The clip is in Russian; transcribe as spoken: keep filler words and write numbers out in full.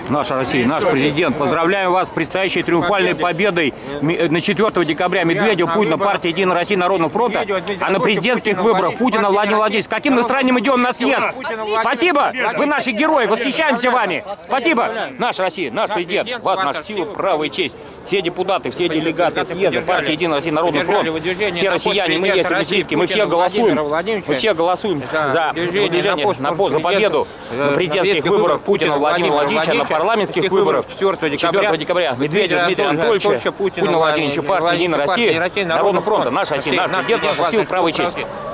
Наша Россия, наш президент. Поздравляем вас с предстоящей триумфальной победой на четвёртого декабря. Медведева, Путина, партия «Единая Россия», Народного фронта. А на президентских выборах Путина Владимир Владимирович. С каким настроением идем на съезд? Спасибо! Вы наши герои, восхищаемся вами. Спасибо! Наша Россия, наш президент. Вас, наша сила, право и честь. Все депутаты, все делегаты съезда, партия «Единая Россия», Народный фронт. Все россияне, мы есть близкие, мы все голосуем. Мы все голосуем за выдвижение на пост, за победу на президентских выборах Путина Владимира Владимировича, на парламентских выборах четвёртого декабря Медведева Дмитрия Анатольевича, Путина Владимировича, партия «Единая Россия», Народного фронта, наша Россия, наш президент, наша сила, право и честь.